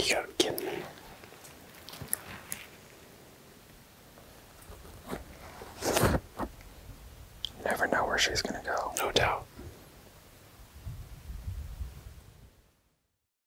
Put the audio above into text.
You gotta be kidding me. Never know where she's gonna go. No doubt.